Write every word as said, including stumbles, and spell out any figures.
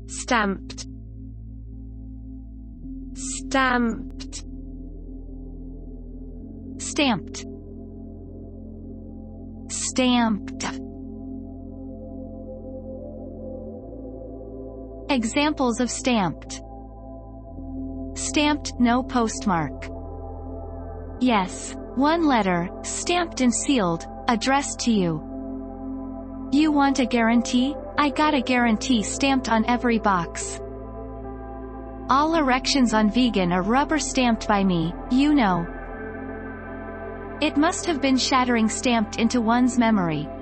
stamped, stamped, stamped, stamped. Examples of stamped. Stamped, no postmark. Yes. One letter, stamped and sealed, addressed to you. You want a guarantee? I got a guarantee stamped on every box. All erections on vegan are rubber stamped by me, you know. It must have been shattering stamped into one's memory.